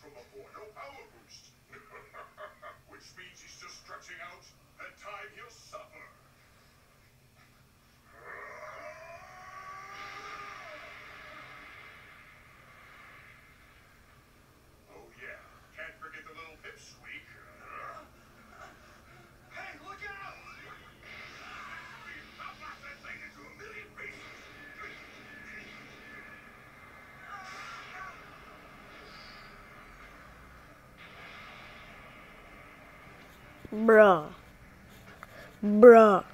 from before, no power boost. Which means he's just stretching out, and time he'll suffer. Oh yeah, can't forget the little pipsqueak. Hey, look out! I'll blast that thing into a million pieces. Bruh. Bruh.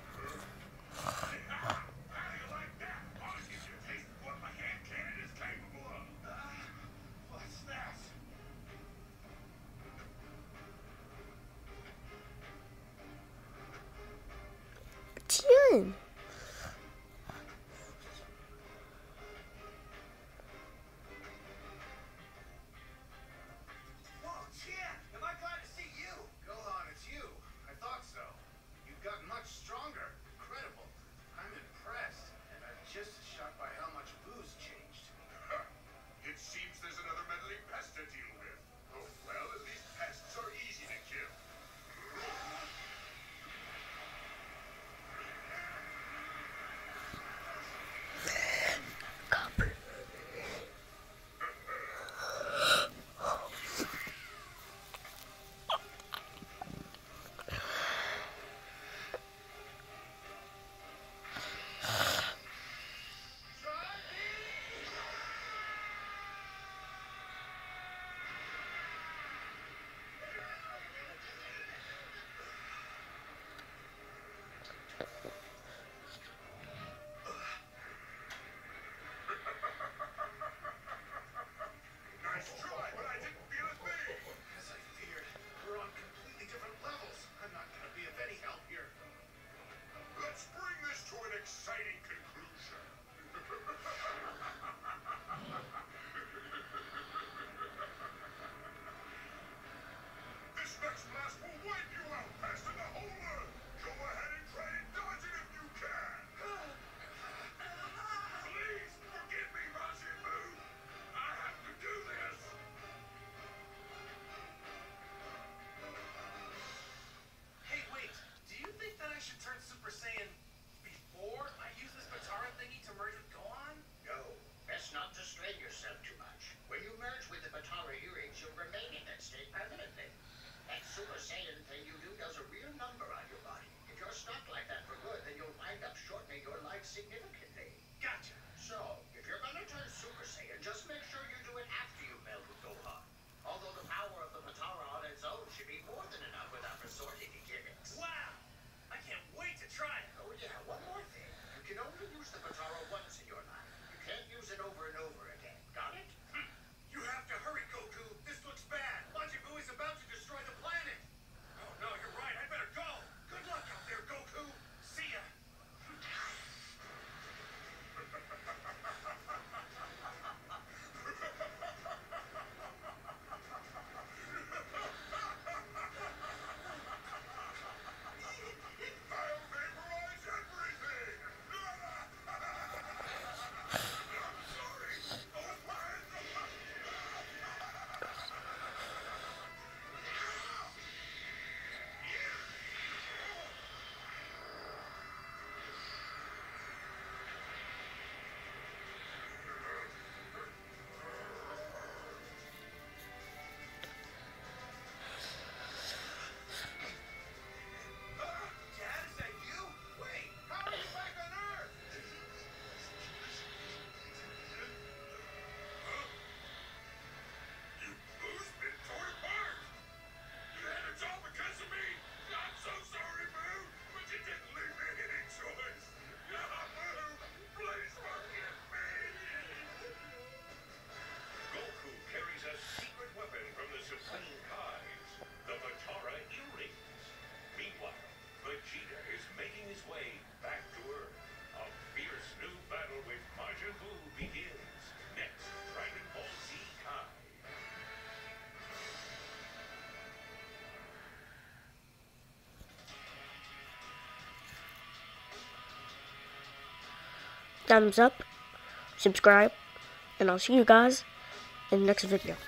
Tien. Whoa, Tien! Am I glad to see you? Gohan, it's you. I thought so. You've gotten much stronger. Incredible. I'm impressed. And I'm just as shocked by how much Boo's changed. It seems there's another meddling pest to deal with. Oh, well, at least pests are easy to kill. Nice try, but I didn't feel a thing. As I feared, we're on completely different levels. I'm not going to be of any help here. Let's bring this to an exciting conclusion. This next blast will wipe you out faster than the whole Earth. Go ahead and try and dodge it if you can. Please forgive me, Majin Buu. I have to do this. Hey, wait. Do you think that I should turn Super Saiyan before I use this Batara thingy to merge with Gohan? No, best not to strain yourself too much. When you merge with the Batara earrings, you'll remain in that state permanently. That Super Saiyan thing you do does a real number on your body. If you're stuck like that for good, then you'll wind up shortening your life significantly. Gotcha. So, if you're gonna turn Super Saiyan, just make sure you do it after you meld with Gohan. Although the power of the Batara on its own should be more than enough without resorting to gimmicks. Wow. I can't wait to try it. Oh yeah, one more thing. You can only use the Batara once in your life. You can't use it over and over again. Got it? You have to hurry, Goku. This looks bad. Majin Buu is about to destroy the planet. Oh no, you're right. I better go. Good luck out there, Goku. See ya. I'll vaporize everything. I'm sorry. Oh, Dad, is that you? Wait, how are you back on Earth? You Boo's been torn apart. And it's all because of me. I'm so sorry, Boo, but you didn't leave me any choice. Boo, please forgive me. Goku carries a secret weapon from the Supreme Kais, the Batara earrings. Meanwhile, Vegeta is making his way back to Earth. A fierce new battle with Majin Buu begins. Next, Dragon Ball Z Kai. Thumbs up, subscribe, and I'll see you guys in the next video.